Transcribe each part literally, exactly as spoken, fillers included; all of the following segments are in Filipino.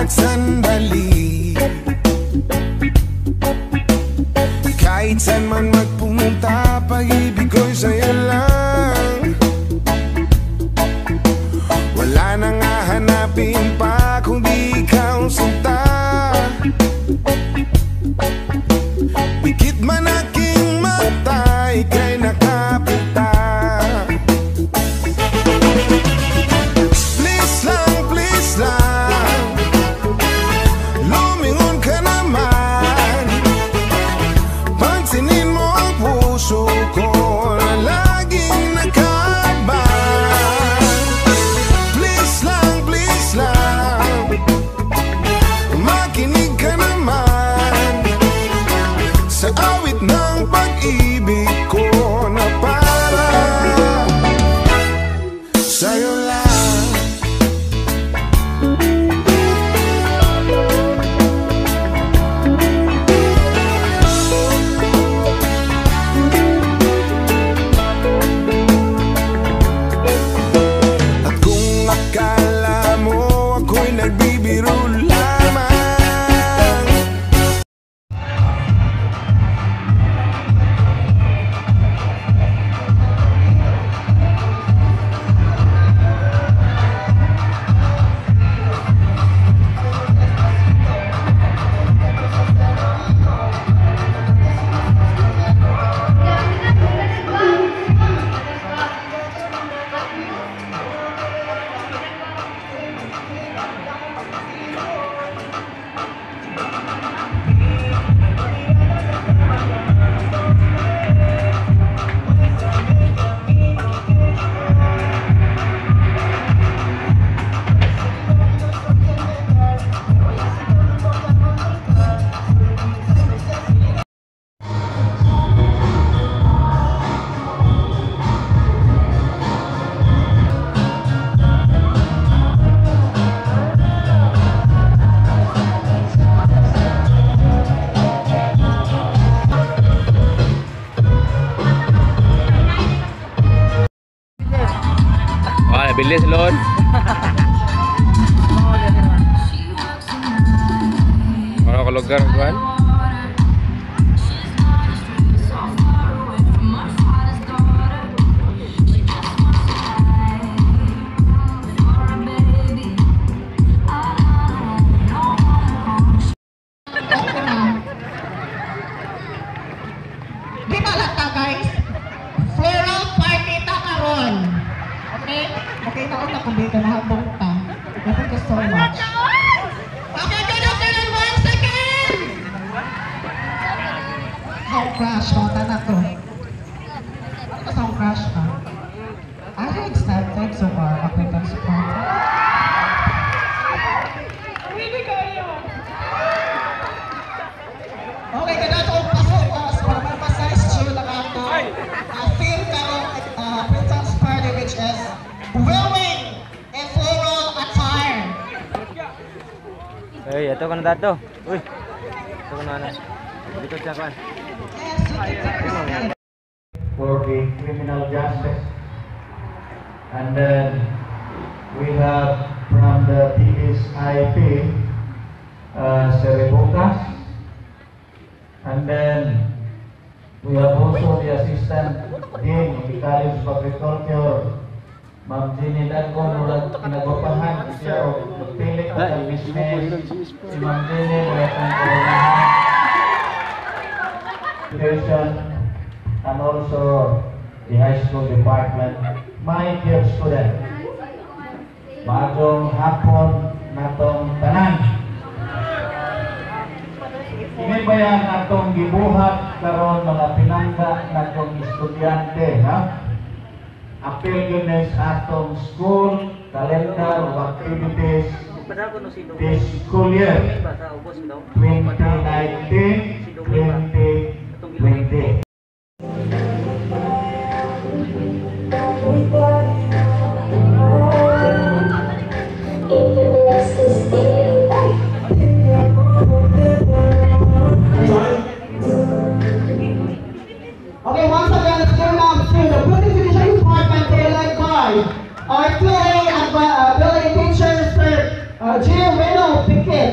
bawat sandali. Kahit saan man magpunta, pag-ibig ko'y sa'yo lang. Wala nang hahanapin pa kundi ikaw sinta. Pikit man aking mata, ika'y nakapita. Please lang, please lang, lumingon ka naman. Pansinin mo ang puso ko na laging nakaban. Please lang, please lang, makinig ka naman sa awit ng pag-ibig ko na para sa'yo lang. At kung akala mo ako'y nagbibiro lamang, bilis lon. Ano ka lugar kuan? Di ba lata guys? Floral party ta karon. Okay? Okay na ako kung dito na habang ta. Thank you so much. Okay, good afternoon, one second! How crash ka? Tanak ko. Ano ka sa crash ka? I had excited so far. Okay, thanks so much. Really kayo? Okay, kada ito ang pasok us para mapasize chill lang ako. Feel ka ng Princess Party which is wearing a floral attire. Hey, ito ka na dato. Uy. Ito ka na na. Dito siya kan. For the criminal justice. And then we have from the T S I P uh, Seribucas. And then we have also the Assistant Dean of the College of Agriculture, Ma'am Jenny Dagon, mula kinagwapahan siya o magpilit at business. Si Ma'am Jenny, wala kang koronahan. Education, and also the high school department. My dear student, magong hapon natong tanan. Ini ba yan atong gibuhat karon mga pinangga natong estudyante, ha? Apil yun sa atong school calendar of activities this school year twenty nineteen twenty twenty. Okay, once again, let's go now to the Building Division Department, led by our two A uh, building teacher, Mister Uh, Gio Reno Piquet.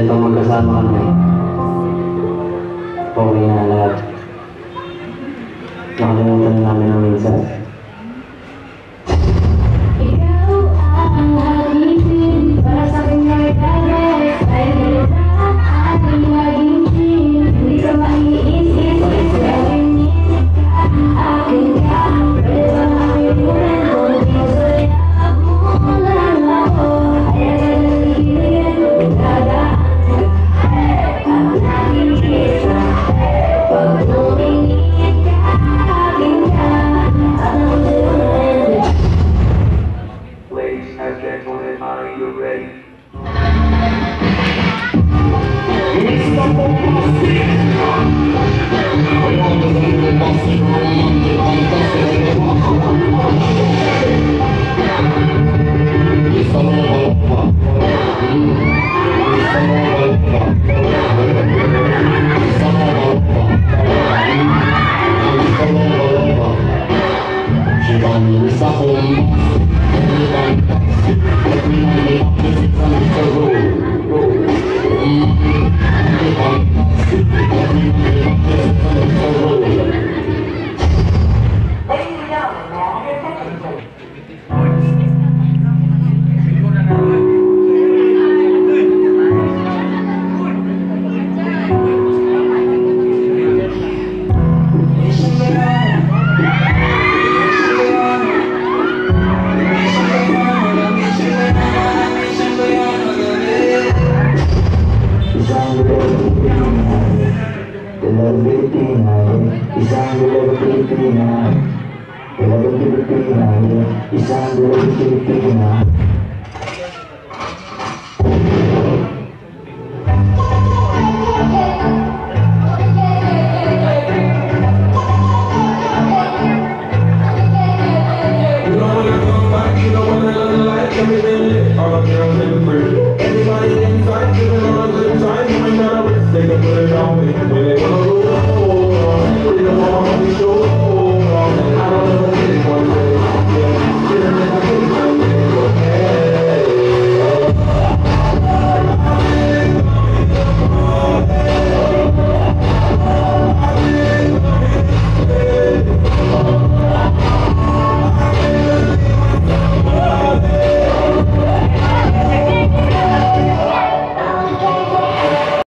Dahil pag magkasama kami, okay na lahat. Nakalimutan na namin ang minsan. Ikaw ang aking para sa aking regalo. Ay nila aking maging team. Hindi ka maiisip, gawin niya ka, akin ka. Pwede ba makipunan kung pinasayap mo lang ako? Kaya ka naliligyan, nagdadaan ka. Ang aking kita, pag tumingin ka, akin ka. At ang sa'yo. Ladies and gentlemen, are you ready? Isang dalawang Pilipinay, isang dalawang Pilipinay, dalawang Pilipinay, isang dalawang Pilipinay.